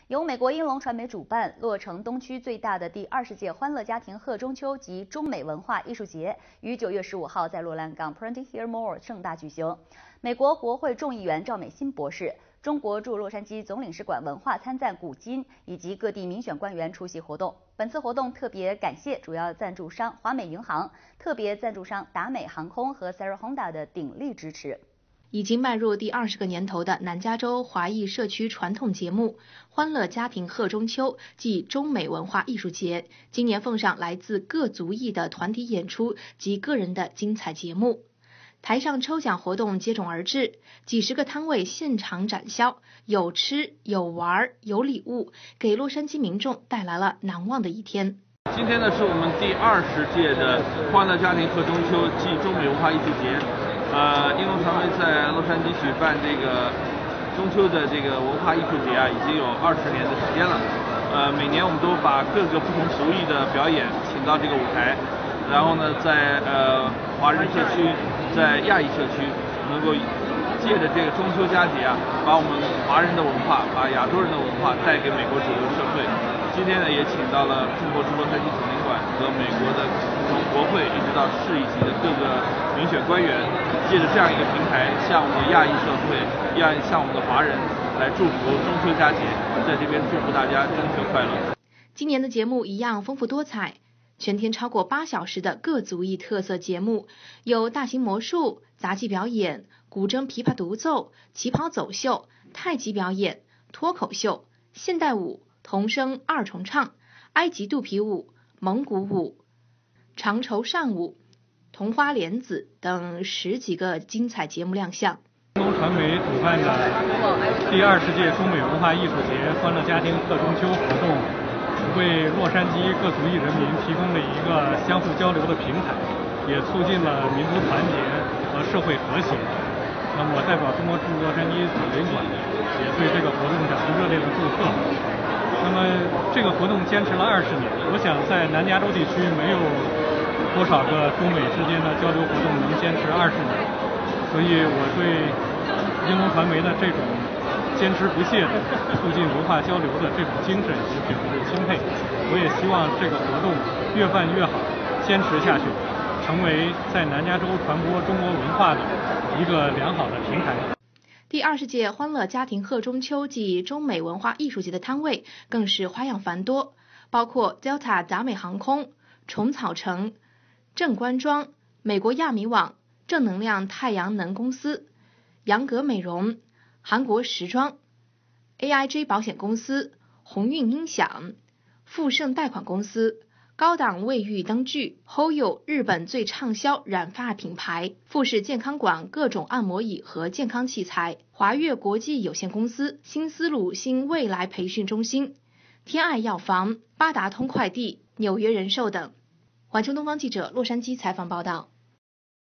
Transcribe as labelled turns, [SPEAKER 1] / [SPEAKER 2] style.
[SPEAKER 1] 由美国英龙传媒主办、洛城东区最大的第20届欢乐家庭贺中秋及中美文化艺术节于9月15号在罗兰港 Printing Here Mall 盛大举行。美国国会众议员赵美心博士、中国驻洛杉矶总领事馆文化参赞古今以及各地民选官员出席活动。本次活动特别感谢主要赞助商华美银行、特别赞助商达美航空和 Sarah Honda 的鼎力支持。
[SPEAKER 2] 已经迈入第20个年头的南加州华裔社区传统节目欢乐家庭贺中秋暨中美文化艺术节，今年奉上来自各族裔的团体演出及个人的精彩节目。台上抽奖活动接踵而至，几十个摊位现场展销，有吃有玩有礼物，给洛杉矶民众带来了难忘的一天。
[SPEAKER 3] 今天呢是我们第20届的欢乐家庭贺中秋暨中美文化艺术节。英龙传媒在洛杉矶举办这个中秋的这个文化艺术节啊，已经有20年的时间了。每年我们都把各个不同族裔的表演请到这个舞台，然后呢，在华人社区、在亚裔社区，能够借着这个中秋佳节啊，把我们华人的文化、把亚洲人的文化带给美国主流社会。今天呢，也请到了中国驻洛杉矶总领馆和美国的从国会一直到市一级的各个民选官员，借着这样一个平台，向我们的亚裔社会、向我们的华人来祝福中秋佳节，在这边祝福大家中秋快乐。
[SPEAKER 2] 今年的节目一样丰富多彩，全天超过8小时的各族裔特色节目，有大型魔术、杂技表演、古筝琵琶独奏、旗袍走秀、太极表演、脱口秀、现代舞、童声2重唱、埃及肚皮舞、蒙古舞、长绸扇舞、同花莲子等10几个精彩节目亮相。
[SPEAKER 4] 英龙传媒主办的第20届中美文化艺术节欢乐家庭贺中秋活动，为洛杉矶各族裔人民提供了一个相互交流的平台，也促进了民族团结和社会和谐。那么我代表中国驻洛杉矶总领馆，也对这个活动表示热烈的祝贺。那么这个活动坚持了20年，我想在南加州地区没有多少个中美之间的交流活动能坚持20年，所以我对英龙传媒的这种坚持不懈的促进文化交流的这种精神也表示钦佩。我也希望这个活动越办越好，坚持下去，成为在南加州传播中国文化的一个良好的平台。
[SPEAKER 2] 第20届欢乐家庭贺中秋暨中美文化艺术节的摊位更是花样繁多，包括 Delta 达美航空、虫草城、正官庄、美国亚米网、正能量太阳能公司、杨格美容、韩国时装、AIG 保险公司、鸿运音响、富盛贷款公司、高档卫浴灯具、Hoyo 日本最畅销染发品牌、富士健康馆各种按摩椅和健康器材、华悦国际有限公司、新丝路新未来培训中心、天爱药房、八达通快递、纽约人寿等。环球东方记者洛杉矶采访报道。